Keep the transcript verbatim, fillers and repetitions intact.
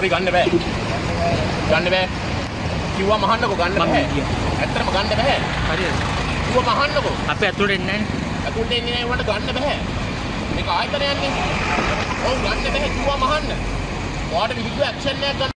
Sorry ගන්න බෑ. ගන්න බෑ. කිව්වා මහන්නකෝ ගන්න බෑ. ඇත්තටම ගන්න බෑ. හරියට. කිව්වා මහන්නකෝ. අපි ඇතුළට එන්නේ නැහැ. ඇතුළට එන්නේ නැහැ උන්ට ගන්න බෑ. මේක ආයතනයන්නේ. ඔව් ගන්න බෑ කිව්වා මහන්න. ඔයාට විරුද්ධ ඇක්ෂන් එකක් ගන්න